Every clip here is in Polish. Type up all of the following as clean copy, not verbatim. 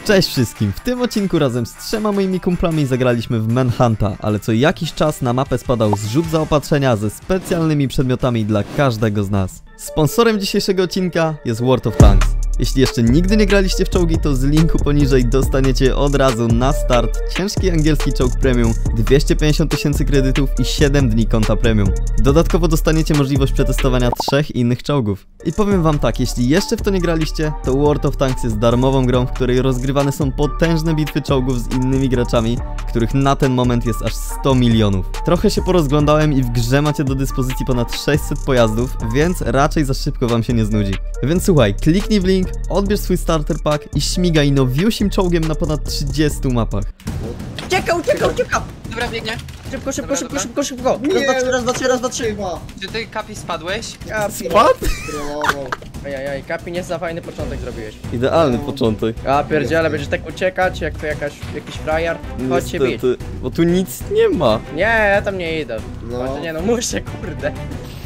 Cześć wszystkim! W tym odcinku razem z 3 moimi kumplami zagraliśmy w Manhunta, ale co jakiś czas na mapę spadał zrzut zaopatrzenia ze specjalnymi przedmiotami dla każdego z nas. Sponsorem dzisiejszego odcinka jest World of Tanks. Jeśli jeszcze nigdy nie graliście w czołgi, to z linku poniżej dostaniecie od razu na start ciężki angielski czołg premium, 250 000 kredytów i 7 dni konta premium. Dodatkowo dostaniecie możliwość przetestowania 3 innych czołgów. I powiem wam tak, jeśli jeszcze w to nie graliście, to World of Tanks jest darmową grą, w której rozgrywane są potężne bitwy czołgów z innymi graczami, których na ten moment jest aż 100 milionów. Trochę się porozglądałem i w grze macie do dyspozycji ponad 600 pojazdów, więc raczej za szybko wam się nie znudzi. Więc słuchaj, kliknij w link, odbierz swój starter pack i śmigaj nowiusim czołgiem na ponad 30 mapach. Ucieka! Dobra, biegnie. Szybko! Raz, dwa, trzy. Czy ty, Kapi, spadłeś? Spadł? Ajajaj, Kapi, nie za fajny początek zrobiłeś. Idealny początek. A pierdziele, będziesz tak uciekać, jak to jakiś frajer. Chodź się bić. Niestety, bo tu nic nie ma. Nie, ja tam nie idę. No. Nie no, muszę, kurde.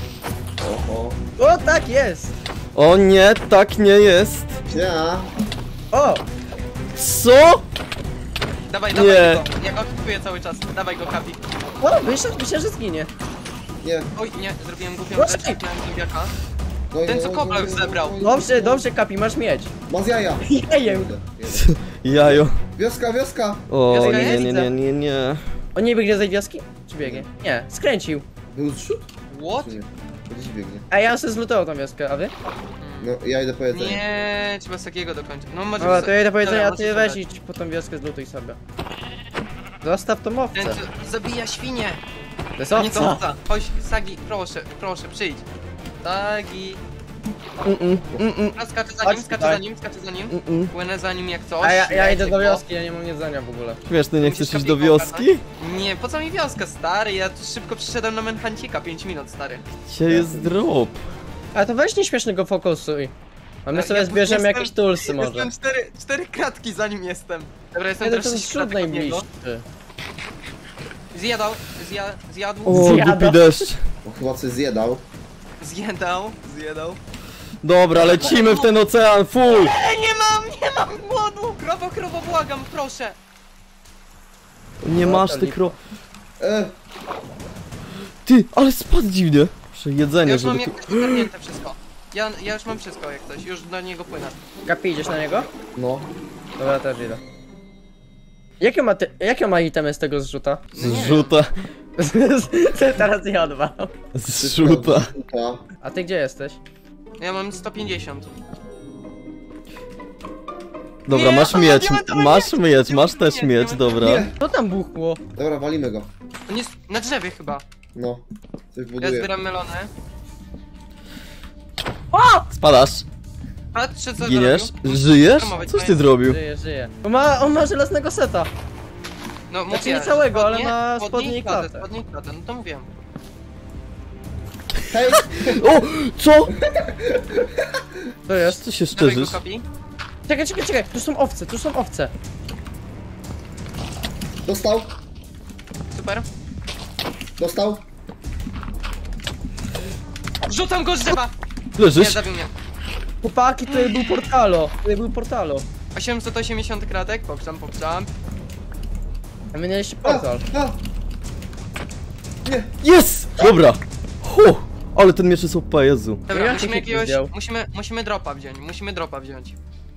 O, tak jest! O nie, tak nie jest. Ja. O! Co? Dawaj Nie. go. Ja go kupuję cały czas. Dawaj go, Kapi. O, myślę, że zginie. Nie. Oj, nie, zrobiłem głupią Proszę. rzecz, miałem zombiaka. No i Ten, co kobla już zebrał. Dobrze, Kapi, masz mieć. Ma z jaja. Jejem. Jajo. Wioska. O Wioska nie, jest? nie. On nie biegnie z tej wioski? Czy biegnie? Nie, skręcił. Był zrzut? What? Czy nie? Gdzieś biegnie. A ja sobie zlutował tą wioskę, a wy? No, ja idę po jedzenie. Nie, trzeba z takiego dokończyć. No, może Dobra, to ja idę po jedzenie, a Dobra, ty możesz weź idź po tą wioskę, zlutuj sobie. Zostaw tą owcę. Ten, co zabija świnie. To jest A nie to owca. owca. Chodź, Sagi, proszę, przyjdź. Sagi. Skaczę za nim. Płynę za nim jak coś. A ja idę Lecie do go. wioski, ja nie mam jedzenia w ogóle. Wiesz, ty nie chcesz iść do wioski? Nie, po co mi wioska, stary? Ja tu szybko przyszedłem na Manhuncika, 5 minut, stary. Gdzie jest drop? Ale to weź nieśmiesznego fokusuj. A my Ja sobie tu zbierzemy jestem- jakieś toolsy może. Jestem cztery kratki za nim jestem. Dobra, jestem Jeden teraz to 6 śród kratek od niego. najbliższy. Zjadł. O, głupi deszcz. O, chyba coś zjadał. Zjadał. Dobra, lecimy w ten ocean, full! Nie mam głodu! Krowo, błagam, proszę. Nie masz ty kro... E, Ty, ale spadł dziwnie. Muszę Ja jedzenie, już mam żeby jak tu... coś ogarnięte wszystko. Ja już mam wszystko jak coś, już do niego płynę. Kapi, idziesz na niego? no. Dobra, też idę. Jakie ma itemy z tego zrzuta? Zrzuta. Teraz je odwał. Zrzuta. Ta. A ty gdzie jesteś? Ja mam 150. Dobra, Nie, masz o, miecz, diamentowy masz też nie, miecz, dobra. Nie. Co tam buchło? Dobra, walimy go. On jest na drzewie chyba. No. Coś Ja buduje. zbieram melony. Spadasz, Patrzcie co giniesz, zrobił. żyjesz? Promować Coś ty moje- zrobił? Żyje. On ma żelaznego seta. No Znaczy mówię, nie całego, ale spodnie- ma spodnie spodnie i klatę. Spodnie i klatę, no to mówiłem. Hej! O! Co? To jest. Co się Dawaj go, szczerzysz? Kapi. Czekaj, tu są owce. Dostał. Super. Dostał. Rzucam go z drzewa! Nie, Leżysz? zabił mnie. Chłopaki, tutaj był portalo. 880 kratek, poprzam. A my mieliście portal. A. Nie. Jest! Dobra. Ale ten miecz jest OP, Jezu. Dobra, Ja musimy cię jakiegoś, zdjął. musimy dropa wziąć.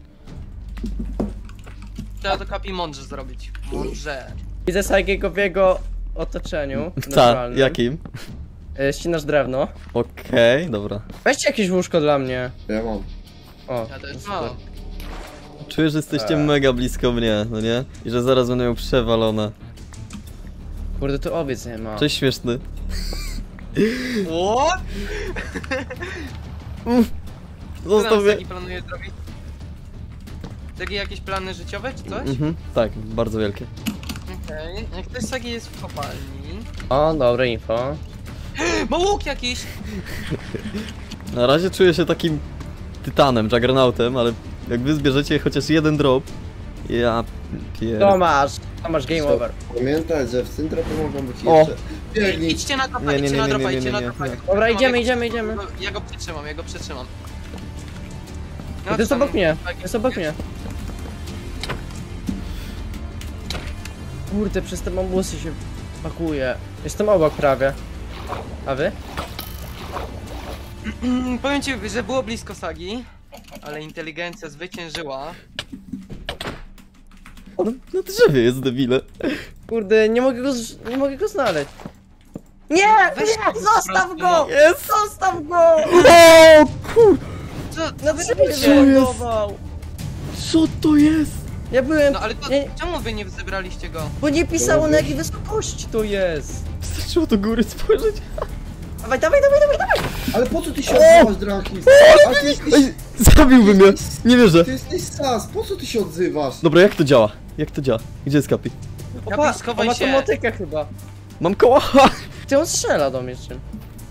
Trzeba to Kapi mądrze zrobić. Mądrze. Widzę Sagiego w jego otoczeniu. Tak, naturalnym. jakim? Ścinasz drewno. Okej, dobra. Weźcie jakieś łóżko dla mnie. Ja mam. O, Ja też super. mam. Czuję, że jesteście mega blisko mnie, no nie? I że zaraz będę miał przewalone. Kurde, tu owiec nie ma. Cześć śmieszny. What? Zostaw Co mnie. Sagi planuje zrobić? Sagi jakieś plany życiowe czy coś? Tak, bardzo wielkie. Okej. Jak ktoś Sagi jest w kopalni. O, dobre info. Ma łuk jakiś! Na razie czuję się takim tytanem, juggernautem, ale jak wy zbierzecie chociaż jeden drop, ja Tomasz, game over. Pamiętaj, że w Syntropie mogą być O. jeszcze... Biegnij. Idźcie na dropa, Nie, idźcie na dropa. nie. Dobra, idziemy. Ja go przytrzymam. To jest obok mnie, jest obok mnie. Kurde, przez te bambusy się pakuje. Jestem obok prawie. A wy? Powiem ci, że było blisko sagi, ale inteligencja zwyciężyła. On na drzewie jest, debile. Kurde, nie mogę go znaleźć. Nie! Weź Nie! go Zostaw po go! prostu, Jest! Zostaw go! O kur... Co? Na drzewie Co się jest? lądował! Co to jest? Ja byłem... No ale to Nie, czemu wy nie zebraliście go? bo nie pisało na jakiej wysokości to jest. Wystarczyło do góry spojrzeć. Dawaj, dawaj, dawaj, dawaj, dawaj! Ale po co ty się odzywasz, Drakis? Ale ty jesteś... Ej, zabiłby mnie. Nie wierzę. Ty jesteś sas, po co ty się odzywasz? Dobra, jak to działa? Jak to działa? Gdzie jest Kapi? Kapi, schowaj on ma się. tą motykę chyba. Mam koła. Ty on strzela do mnie czym.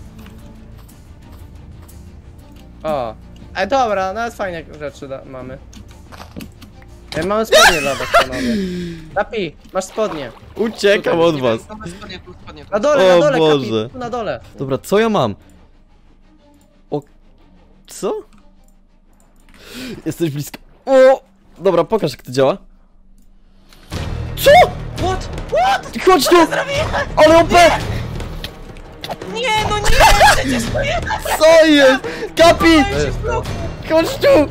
O. Dobra, nawet fajne rzeczy mamy. Mamy spodnie dla was, panowie. Kapi, masz spodnie. Uciekam od was. Spadnie tu. Na dole, O na dole, Boże. Kapi, tu na dole. Dobra, co ja mam? O... Co? Jesteś blisko. O! Dobra, pokaż jak to działa. Co? What? What? Chodź tu! Ale OP! Nie, no nie! Co jest? Kapi! Chodź tu!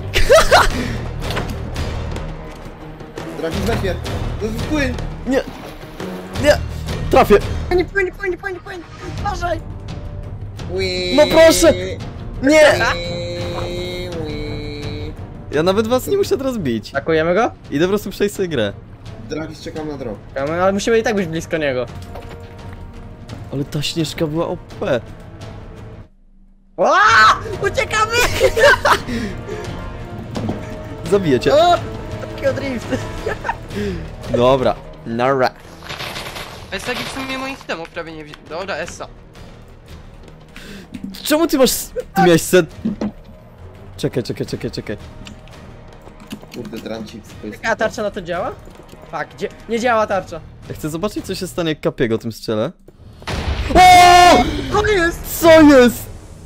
Drakis, weźmie. Płyń. Nie! Nie! Trafię! Płyń. Uważaj. No proszę! Nie! Ja nawet was nie muszę teraz bić. Atakujemy go? Idę po prostu przejść sobie grę. Drakis, czekam na drog. Ale musimy i tak być blisko niego. Ale ta Śnieżka była OP. Uciekamy! Zabiję cię. O! Tokyo Drift. Dobra. Nara. Sagi w sumie moich temów prawie nie wziął. Dobra, Essa. Czemu ty masz... Ty miałeś set... Czekaj. Kurde, Dranci, to jest... A tarcza na to działa? Tak, nie działa tarcza. Ja chcę zobaczyć, co się stanie, jak Kapiego tym strzelę. O! Co jest? Co jest?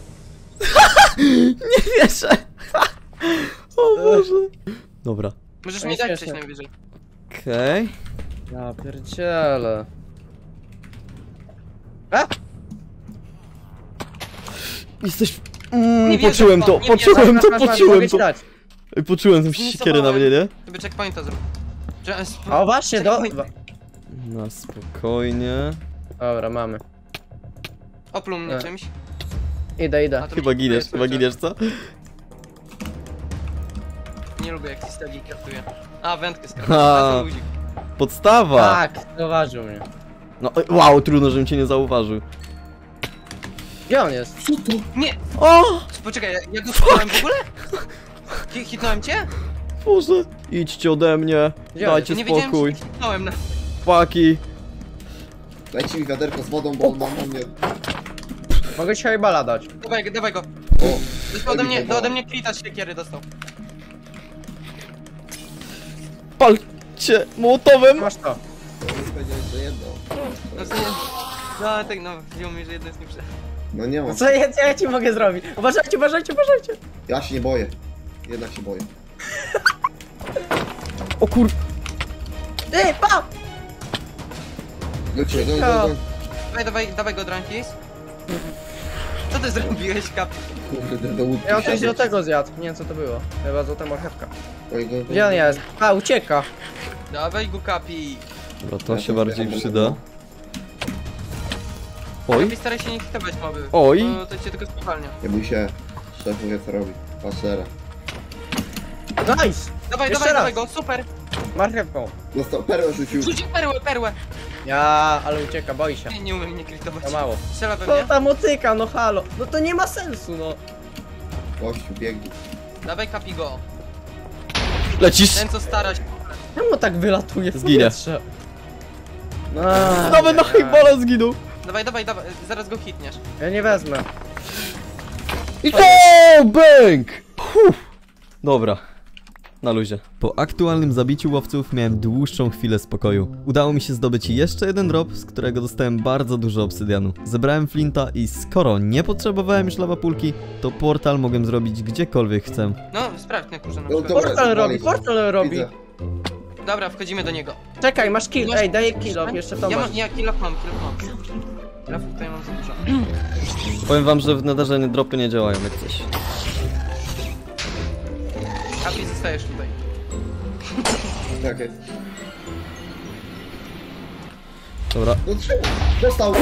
Nie wierzę. O Boże. Dobra. Możesz To mi jest dać śmieszne. coś najwyżej. Okej. Ja pierdzielę. Jesteś... Nie wierzę poczułem w to, nie poczułem wierzę. to, poczułem to. Dać. Ej, poczułem tą siekierę na mnie, nie? Sobie checkpointa zrób. O właśnie, Na spokojnie. Dobra, mamy. Opluł mnie E. czymś. Idę. A to Chyba mi giniesz, kupuje cały czas. co? Nie lubię jak ci stagi kartuje. A, wędkę Ha. skartuję. Luzik. Podstawa! Tak, zauważył mnie. No, wow, trudno, żebym cię nie zauważył. Gdzie on jest? Co to? Nie! O! Poczekaj, ja go hitnąłem w ogóle? Hitnąłem cię? Boże, idźcie ode mnie, Gdzie dajcie Nie wiedziałem, spokój, że hitnąłem na... paki. Dajcie mi wiaderko z wodą, bo on mam u mnie... Mogę ci hajbala dać. Dawaj go. O, Dostał ode mnie klita siekiery dostał. Palcie mołotowem! Masz to. powiedziałeś, że jedno. No co nie... No tak no, wziął mi, że jedno jest nieprze... No nie No mam. co ja ci mogę zrobić? Uważajcie. Ja się nie boję. Jednak się boję. O kur... Ty, pa! Lecimy, Dawaj go, Drankis. Co ty zrobiłeś, Kap? Kurde, do łódki. Ja coś siadać. do tego zjadł. Nie wiem co to było. Chyba złota marchewka. Oj, go- Gdzie on jest? A, ucieka. Dawaj go, Kapi. Dobra, to Ja się to bardziej zbieram, przyda. Oj, Kapi, staraj się nie hitować moby. Oj. Bo to cię tylko spowalnia. Nie bój się. Szef wie co robi. Pasera. Nice! Dawaj Jeszcze raz. go, super! Marchewką. Dostał, perłę rzucił. Rzuć perłę! Ja, ale ucieka, boi się. Nie umiem mnie klitować. To mało. Strzela we To mnie. ta motyka, no halo. No to nie ma sensu, no. Gościu, biegnie. Dawaj, Kapi go. lecisz! Ten co stara się. Czemu tak wylatuje w Zginie. powietrze? No, Nawet na hejbala zginął! Dawaj, zaraz go hitniesz. ja nie wezmę. I to bęk! Dobra. Na luzie. Po aktualnym zabiciu łowców miałem dłuższą chwilę spokoju. Udało mi się zdobyć jeszcze jeden drop, z którego dostałem bardzo dużo obsydianu. Zebrałem flinta i skoro nie potrzebowałem już lawapulki, to portal mogłem zrobić gdziekolwiek chcę. No, sprawdź na kurze na No, przykład. dobra, Portal zwalić. robi. Widzę. Dobra, wchodzimy do niego. Czekaj, masz kill. Ej, daję kill, jeszcze to Ja masz. mam, ja kill mam. Kilofów tutaj mam za dużo. Powiem wam, że w Netherze dropy nie działają jak coś. Kapi, zostajesz tutaj. Czekaj. Dobra. No czemu? Dostał!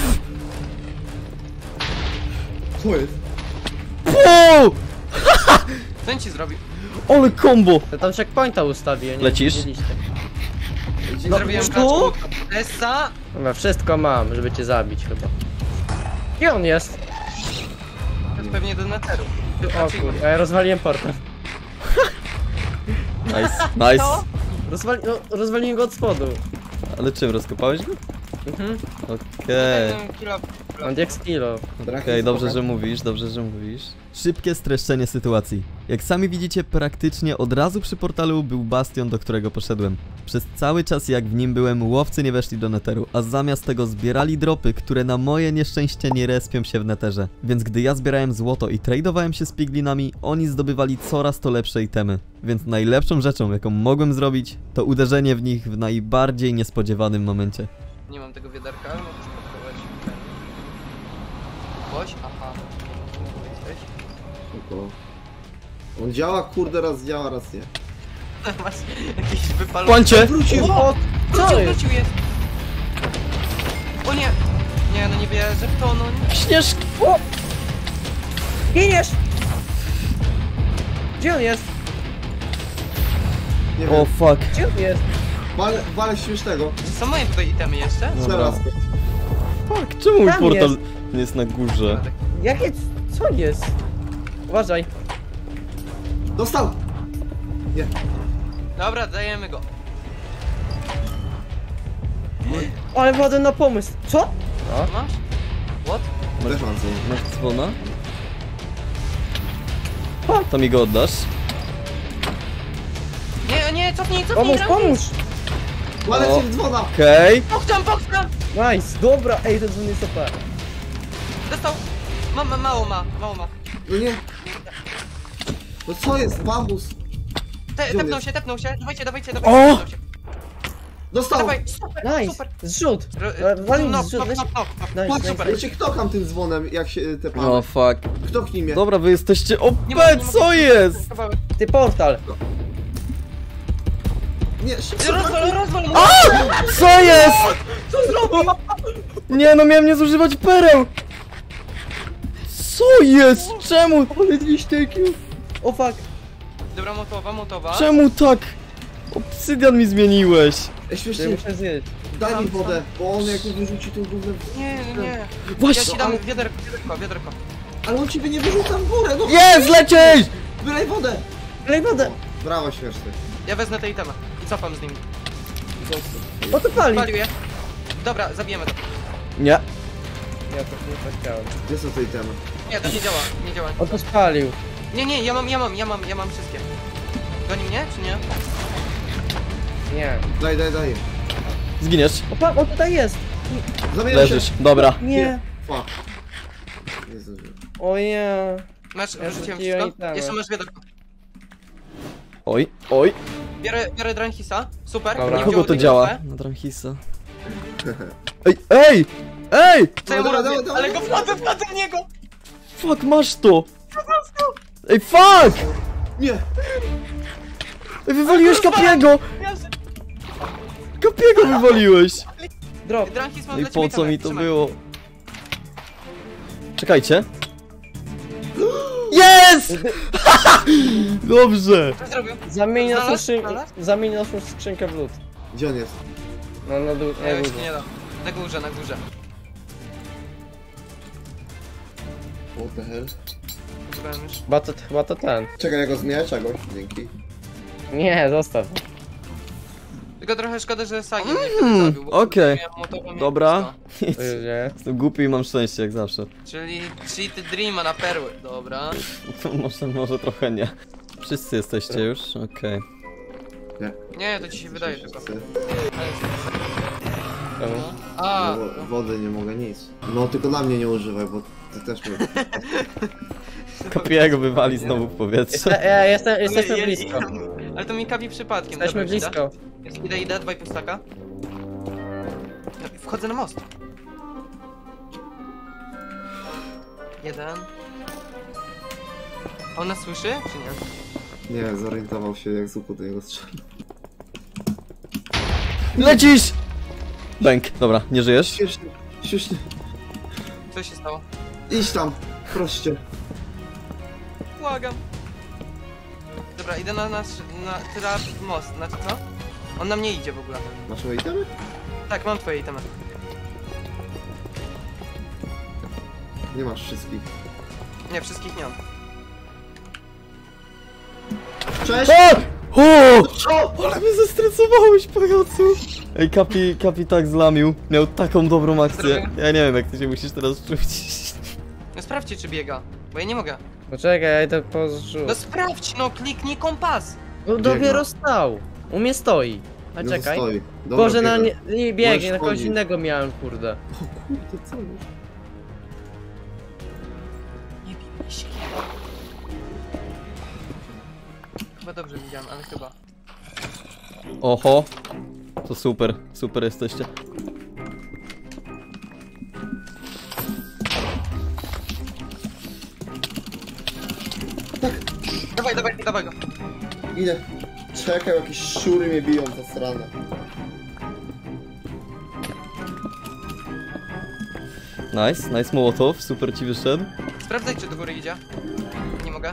Co jest? Wow! Co on ci zrobił? Ale combo! To tam checkpointa ustawię, nie? Lecisz? Widzieliście. Zrobiłem co? kaczku. Essa. Dobra, wszystko mam, żeby cię zabić chyba. Gdzie on jest? To jest pewnie do netheru. O kurde, ja rozwaliłem portal. Nice. Rozwaliłem go od spodu. Ale czym, rozkopałeś go? Mhm. Okej. On jak skillo. Okej, dobrze, że mówisz, dobrze, że mówisz. Szybkie streszczenie sytuacji. Jak sami widzicie, praktycznie od razu przy portalu był bastion, do którego poszedłem. Przez cały czas jak w nim byłem, łowcy nie weszli do netheru, a zamiast tego zbierali dropy, które na moje nieszczęście nie respią się w netherze. Więc gdy ja zbierałem złoto i tradowałem się z piglinami, oni zdobywali coraz to lepsze itemy. Więc najlepszą rzeczą, jaką mogłem zrobić, to uderzenie w nich w najbardziej niespodziewanym momencie. Nie mam tego wiaderka, ale mogę spróbować. Boś? Aha. Jesteś? Spoko. On działa, kurde, raz działa, raz nie. Masz jakiś wypalony. Kończę! Wrócił! O, co jest? Wrócił jest! O nie! Nie, no nie wierzę w to, no nie. Śnieżki! Giniesz! Gdzie on jest? Nie O wiem. fuck. Gdzie on jest? Wale śmiesznego. Są moje tutaj itemy jeszcze? Dobra. Zaraz. Fuck, czemu mój Tam portal nie jest na górze? Jakie... Co jest? Uważaj. Dostał! Nie. Dobra, dajemy go. Ale wchodzę na pomysł. Co? Co masz? What? Też mam co. Masz dzwona? To mi go oddasz? Nie, nie, cofnij, Pomóż, pomóż! Wale O. się w dzwona! Okej. Pokczam! Nice, dobra, ej, ten dzwon jest OP. Dostał! Mało ma. No nie. No co jest? Bambus! Gdzie on Tepnął się. Dawajcie. O! Tepnął się. Dostał! Dawaj, super, Nice, super. zrzut. Ro- Walił no, zrzut, weź. Nice, Patrz, nice. ja cię knokam tym dzwonem, jak się te pamy. O fuck. Knoknij mnie. Dobra, wy jesteście OP, Nie mogę, co jest? Ty portal. Nie, szybko. Rozwal! Co jest? Co zrobił? Nie no, miałem nie zużywać pereł. Co jest? Czemu? Ale 200 IQ. O fuck. Dobra, motowa. Czemu tak? Obsydian mi zmieniłeś. Ej, Ja śmiesznie, muszę zjeść. daj mi wodę, bo on jak wyrzuci tym gównem... Nie. Właśnie. Ja ci dam wiaderko. Ale on ciebie nie wyrzuca w górę, no! Jest, lecieć! Wylej wodę! Lej wodę. Brawo, śmieszny. Ja wezmę te itemy i cofam z nimi. O to pali. Palił je. Dobra, zabijemy to. Nie. Ja to nie tak chciałem. Gdzie są te itemy? Nie, to nie działa. O to spalił. Nie, ja mam wszystkie. Goni mnie, czy nie? Nie. Daj. Zginiesz. O tutaj jest. Zamieniam Leżysz. Dobra. Nie. Fuck. Nie zdążyłem. O nie. Masz, Ja wrzuciłem rzuciłem wszystko? itemy. Jeszcze masz wiaderko. Oj. Biorę Dranhisa, super. Dobra. Nie Kogo wziął to tego działa? HP. Na Dranhisa. Ej! Co ja mu Dobra, robię? dawaj. Ale go wchodzę w niego! Fuck, masz to! Ej, fuck! Nie! Ej, wywaliłeś Kapiego! Kapiego wywaliłeś! Drop. Dranhis mam No i dla ciebie po co itemy, mi to trzymaj. było? Czekajcie. Jest! Dobrze! Co zrobił? Zamień naszą skrzynkę w lód. Gdzie on jest? No na dół. Nie, już nie da. Na górze. What the hell? Użyłem już. Chyba to ten. Czekaj, ja go zmienię czegoś. Dzięki. Nie, zostaw. Tylko trochę szkoda, że Sagi mnie wtedy zabił, bo okej. miałem motową i Dobra. wszystko. Nie. Jestem głupi i mam szczęście, jak zawsze. Czyli cheaty Dreama na perły, dobra. Może trochę nie. Wszyscy jesteście już? Okej. Nie, to ci się wydaje tylko. Wszyscy. A, No, wody nie mogę, nic. No, tylko na mnie nie używaj, bo ty też mnie... Kapiego wywali znowu w powietrze. Jesteśmy blisko. Ale to mi kapi przypadkiem. Jesteśmy dobra, ci da? blisko. Idę, 2,5 staka. No, wchodzę na most. 1. On nas słyszy, czy nie? Nie, zorientował się jak z łuku do niego strzelił. Lecisz! Bęk, dobra, nie żyjesz? Śmiesznie, śmiesznie. Co się stało? Idź tam, proście. Błagam. Dobra, idę na trap most, znaczy co? On na mnie idzie w ogóle. Masz moje itemy? Tak, mam twoje itemy. Nie masz wszystkich. Nie, wszystkich nie mam. Cześć! O! Ale mnie zestresowałeś, pajacu! Ej, Kapi tak zlamił. Miał taką dobrą akcję. Ja nie wiem, jak ty się musisz teraz czuć. No sprawdźcie, czy biega, bo ja nie mogę. Poczekaj, ja idę po zrzut. No sprawdź, no kliknij kompas. No dopiero stał. U mnie stoi. A No czekaj. stoi. Dobra, Boże, na biegaj. nie biegnie, Możesz na kogoś chodzić. innego miałem, kurde. O kurde, co już? Nie bij się. Chyba dobrze widziałem, ale chyba. Oho. To super, super jesteście. Dawaj go. Idę. Czekaj, jakieś szury mnie biją, to strane. Nice Mołotow, super ci wyszedł. Sprawdzaj, czy do góry idzie. Nie mogę.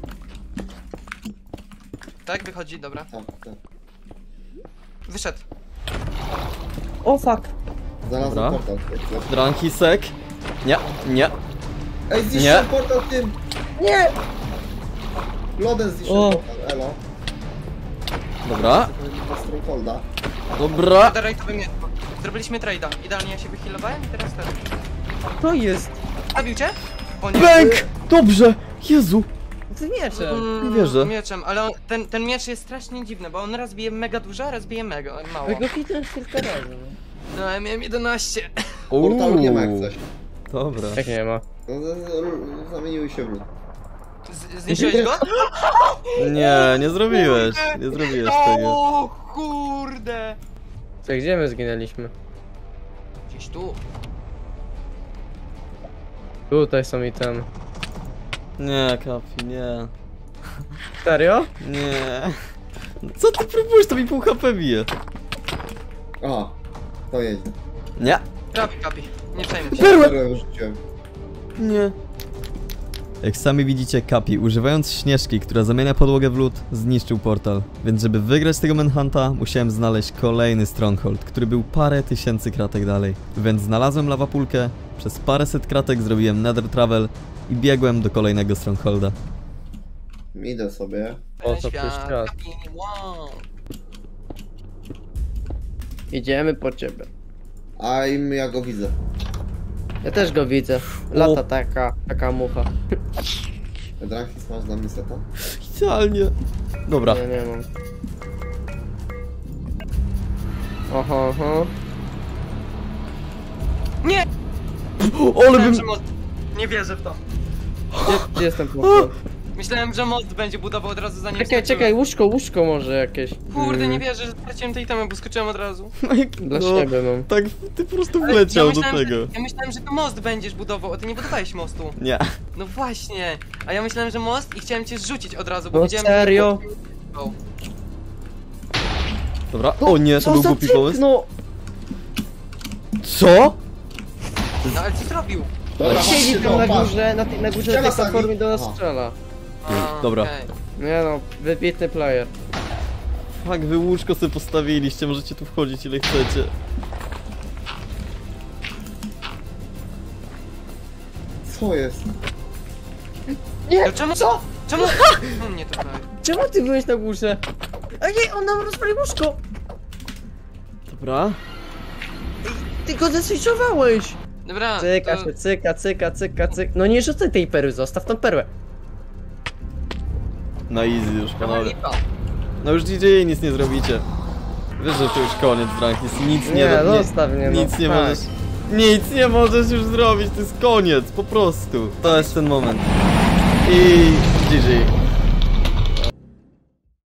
Tak, wychodzi, dobra. Tak, tak. Wyszedł. O fuck. Znalazłem Dobra. portal. Drankisek. Nie. Ej, Nie. zniszczyłem portal tym! Nie! Lodem zniszczyłem O. portal, elo. Dobra. To Strongholda. Dobra. Rajtowy miecz. Zrobiliśmy trade'a. Idealnie ja się wyhealowałem i teraz ten. To jest. Zabił cię? O nie. Bęk! Dobrze! Jezu! Z mieczem. Nie wierzę. Mieczem, ale on, ten miecz jest strasznie dziwny, bo on raz bije mega dużo, a raz bije mega mało. Ja go hitnąłem kilka razy. No. No, ja miałem 11. Portalu nie ma jak coś. Dobra. Jak nie ma? No, zamieniły się w lód. Zniszczyłeś go? Nie zrobiłeś. Nie zrobiłeś tego. O kurde! To gdzie my zginęliśmy? Gdzieś tu. Tutaj są itemy. Nie, Kapi, nie. Serio? Nie. Co ty próbujesz? To mi pół HP bije. Aha, to jedzie. Nie. Kapi. Nie przejmuj się. Perłę! Perłę wyrzuciłem. Nie. Jak sami widzicie, Kapi, używając śnieżki, która zamienia podłogę w lód, zniszczył portal. Więc żeby wygrać tego Manhunta, musiałem znaleźć kolejny Stronghold, który był parę tysięcy kratek dalej. Więc znalazłem lawapulkę, przez paręset kratek zrobiłem Nether Travel i biegłem do kolejnego Strongholda. Idę sobie. Po co przecież czas? Kapi, wow. Idziemy po ciebie. A ja go widzę. Ja też go widzę. Lata taka mucha. Drankis, masz dla mnie seta? Idealnie. Dobra. Ja nie mam. Oho. Nie! Ale bym... Że most... Nie wierzę w to. Gdzie jestem po Myślałem, że most będzie budował od razu zanim Czekaj, łóżko może jakieś. Kurde, nie wierzę, że straciłem tej temy, bo skoczyłem od razu. Dla siebie mam. Tak, ty po prostu Ale wleciał do myślałem, tego. Ja myślałem, że to most będziesz budował, a ty nie budowałeś mostu. Nie. No właśnie. A ja myślałem, że most i chciałem cię zrzucić od razu, bo No widziałem... serio? Dobra. O nie, to był głupi pomysł. No, Co? No ale co zrobił? Dobra, siedzi chodźcie, tam na patrz. górze, na górze tej Strzela platformy sami. do nas Aha. strzela. A, Dobra. okej. Nie no, wybitny player. Tak, wy łóżko sobie postawiliście, możecie tu wchodzić ile chcecie. Co jest? Nie, No czemu? co? Czemu? No mnie to prawie. Czemu ty byłeś na górze? A nie, on nam rozpalił łóżko! Dobra. Ty go zeswitchowałeś! Dobra, Cyka to... się, cyka. No nie rzucaj tej perły, zostaw tą perłę. Na easy już, Trochę panowie. lipa. No już GG, nic nie zrobicie. Wiesz, że to już koniec, Drankis. Nic nie Nie, robisz. zostaw mnie, no. Nic nie Tak. możesz. Nic nie możesz już zrobić, to jest koniec, po prostu. To jest ten moment. I GG.